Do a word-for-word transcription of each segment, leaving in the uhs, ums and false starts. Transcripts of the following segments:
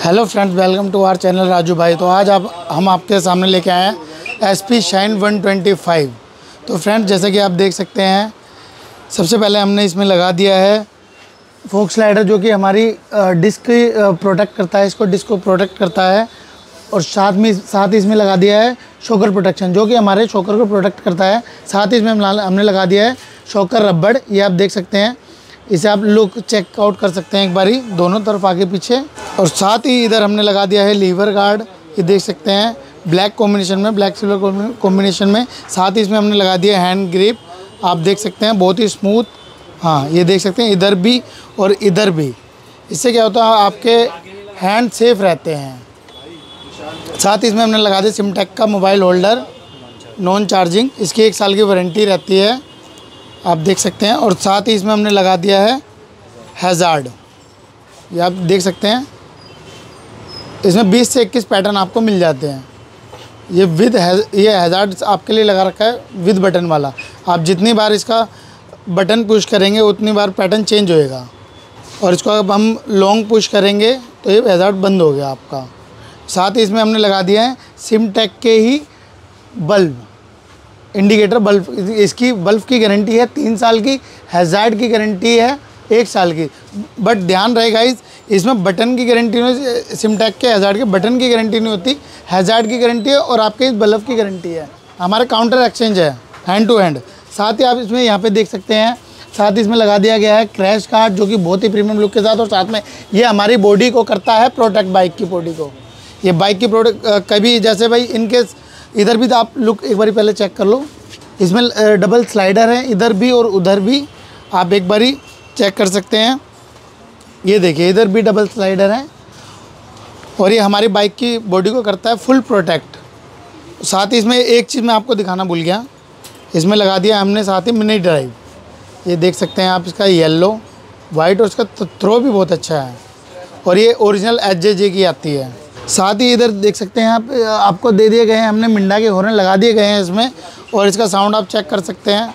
Hello friends, welcome to our channel Raju भाई। तो आज आप हम आपके सामने लेके आए हैं S P Shine one twenty five. तो फ्रेंड्स, जैसे कि आप देख सकते हैं, सबसे पहले हमने इसमें लगा दिया है फोक स्लाइडर, जो कि हमारी डिस्क प्रोटेक्ट करता है, इसको डिस्क को प्रोटेक्ट करता है। और साथ में साथ ही इसमें लगा दिया है शॉकर प्रोटेक्शन, जो कि हमारे शॉकर को प्रोटेक्ट करता है। साथ ही इसमें हमने लगा दिया है शॉकर रबड़, ये आप देख सकते हैं। इसे आप लुक चेकआउट कर सकते हैं एक बारी, दोनों तरफ आगे पीछे। और साथ ही इधर हमने लगा दिया है लीवर गार्ड, ये देख सकते हैं, ब्लैक कॉम्बिनेशन में, ब्लैक सिल्वर कॉम्बिनेशन में। साथ ही इसमें हमने लगा दिया हैंड ग्रिप, आप देख सकते हैं, बहुत ही स्मूथ। हाँ, ये देख सकते हैं, इधर भी और इधर भी। इससे क्या होता है, आपके हैंड सेफ रहते हैं। साथ ही इसमें हमने लगा दिया सिमटेक का मोबाइल होल्डर, नॉन चार्जिंग, इसकी एक साल की वारंटी रहती है, आप देख सकते हैं। और साथ ही इसमें हमने लगा दिया है हैज़ार्ड, ये आप देख सकते हैं। इसमें बीस से इक्कीस पैटर्न आपको मिल जाते हैं। ये विद ये हैज़ार्ड आपके लिए लगा रखा है विद बटन वाला। आप जितनी बार इसका बटन पुश करेंगे उतनी बार पैटर्न चेंज होएगा। और इसको अब हम लॉन्ग पुश करेंगे तो ये हैज़ार्ड बंद हो गया आपका। साथ ही इसमें हमने लगा दिया है सिमटेक के ही बल्ब, इंडिकेटर बल्ब। इसकी बल्ब की गारंटी है तीन साल की, हैज़ार्ड की गारंटी है एक साल की। बट ध्यान रहे गाइस, इसमें बटन की गारंटी नहीं, सिमटेक के हैज़ार्ड के बटन की गारंटी नहीं होती, हैज़ार्ड की गारंटी है और आपके इस बल्ब की गारंटी है। हमारा काउंटर एक्सचेंज है हैंड टू हैंड। साथ ही आप इसमें यहाँ पे देख सकते हैं, साथ ही इसमें लगा दिया गया है क्रैश गार्ड, जो कि बहुत ही प्रीमियम लुक के साथ। और साथ में ये हमारी बॉडी को करता है प्रोटेक्ट, बाइक की बॉडी को। ये बाइक की प्रोटेक्ट कभी जैसे भाई इनकेस इधर भी तो आप लुक एक बारी पहले चेक कर लो, इसमें डबल स्लाइडर है, इधर भी और उधर भी, आप एक बारी चेक कर सकते हैं। ये देखिए, इधर भी डबल स्लाइडर है और ये हमारी बाइक की बॉडी को करता है फुल प्रोटेक्ट। साथ ही इसमें एक चीज़ मैं आपको दिखाना भूल गया, इसमें लगा दिया हमने साथ ही मिनी ड्राइव, ये देख सकते हैं आप, इसका येलो वाइट और इसका थ्रो भी बहुत अच्छा है। और ये ओरिजिनल एच जे जे की आती है। साथ ही इधर देख सकते हैं आप, आपको दे दिए गए हैं हमने मिंडा के हॉर्न लगा दिए गए हैं इसमें। और इसका साउंड आप चेक कर सकते हैं,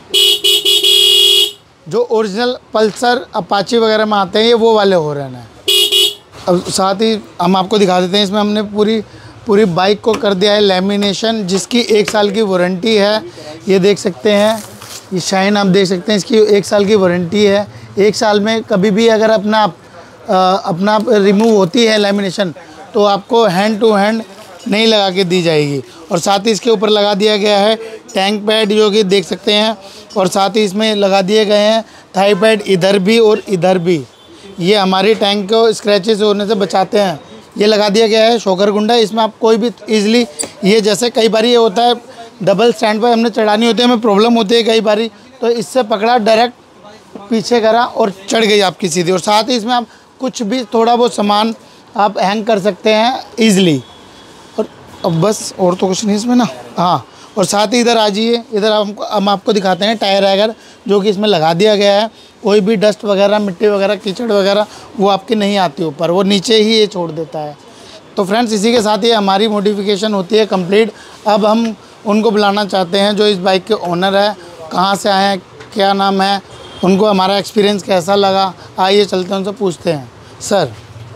जो ओरिजिनल पल्सर अपाची वगैरह में आते हैं, ये वो वाले हॉर्न हैं। अब साथ ही हम आपको दिखा देते हैं, इसमें हमने पूरी पूरी बाइक को कर दिया है लेमिनेशन, जिसकी एक साल की वारंटी है। ये देख सकते हैं, ये शाइन आप देख सकते हैं, इसकी एक साल की वारंटी है। एक साल में कभी भी अगर अपना अपना रिमूव होती है लेमिनेशन, तो आपको हैंड टू हैंड नहीं लगा के दी जाएगी। और साथ ही इसके ऊपर लगा दिया गया है टैंक पैड, जो कि देख सकते हैं। और साथ ही इसमें लगा दिए गए हैं थाई पैड, इधर भी और इधर भी, ये हमारी टैंक को स्क्रैचेस होने से बचाते हैं। ये लगा दिया गया है शॉकर गुंडा, इसमें आप कोई भी इजीली, ये जैसे कई बार ये होता है डबल स्टैंड पर हमने चढ़ानी होती है, हमें प्रॉब्लम होती है कई बार, तो इससे पकड़ा, डायरेक्ट पीछे करा और चढ़ गई आपकी सीधी। और साथ ही इसमें आप कुछ भी थोड़ा बहुत सामान आप हैंग कर सकते हैं ईज़िली। और अब बस और तो कुछ नहीं इसमें ना। हाँ, और साथ ही इधर आ जाइए, इधर हमको हम आपको दिखाते हैं टायर रैगर, जो कि इसमें लगा दिया गया है। कोई भी डस्ट वगैरह, मिट्टी वगैरह, कीचड़ वगैरह वो आपकी नहीं आती ऊपर, वो नीचे ही ये छोड़ देता है। तो फ्रेंड्स, इसी के साथ ये हमारी मॉडिफिकेशन होती है कंप्लीट। अब हम उनको बुलाना चाहते हैं जो इस बाइक के ओनर है, कहाँ से आए हैं, क्या नाम है, उनको हमारा एक्सपीरियंस कैसा लगा, आइए चलते हैं उनसे पूछते हैं। सर,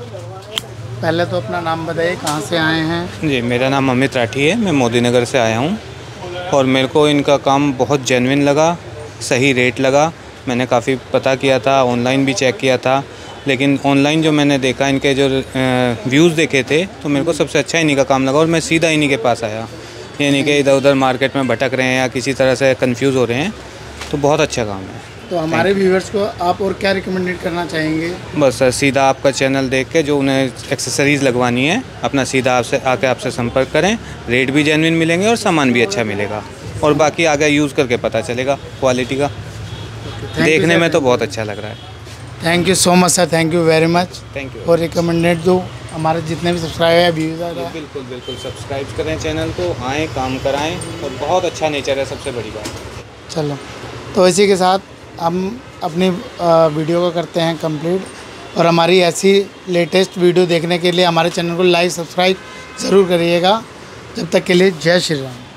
पहले तो अपना नाम बताइए, कहाँ से आए हैं? जी, मेरा नाम अमित राठी है, मैं मोदी नगर से आया हूँ। और मेरे को इनका काम बहुत जेन्युइन लगा, सही रेट लगा। मैंने काफ़ी पता किया था, ऑनलाइन भी चेक किया था, लेकिन ऑनलाइन जो मैंने देखा, इनके जो व्यूज़ देखे थे, तो मेरे को सबसे अच्छा इन्हीं का काम लगा। और मैं सीधा इन्हीं के पास आया, ये नहीं कि इधर उधर मार्केट में भटक रहे हैं या किसी तरह से कंफ्यूज हो रहे हैं। तो बहुत अच्छा काम है। तो हमारे व्यूअर्स को आप और क्या रिकमेंडेड करना चाहेंगे? बस सर, सीधा आपका चैनल देख के जो उन्हें एक्सेसरीज़ लगवानी है, अपना सीधा आपसे आके आपसे संपर्क करें। रेट भी जेन्युइन मिलेंगे और सामान भी अच्छा मिलेगा। और बाकी आगे यूज़ करके पता चलेगा क्वालिटी का। देखने में तो बहुत अच्छा लग रहा है। Thank you so much sir, thank you very much. Thank you. और रिकमेंडेड जो हमारे जितने भी सब्सक्राइबर है, व्यूज़ आ रहा है, बिल्कुल बिल्कुल सब्सक्राइब करें चैनल को, आएँ, काम कराएँ। और बहुत अच्छा नेचर है, सबसे बड़ी बात। चलो, तो इसी के साथ हम अपनी वीडियो को करते हैं कंप्लीट। और हमारी ऐसी लेटेस्ट वीडियो देखने के लिए हमारे चैनल को लाइक, सब्सक्राइब ज़रूर करिएगा। जब तक के लिए जय श्री राम।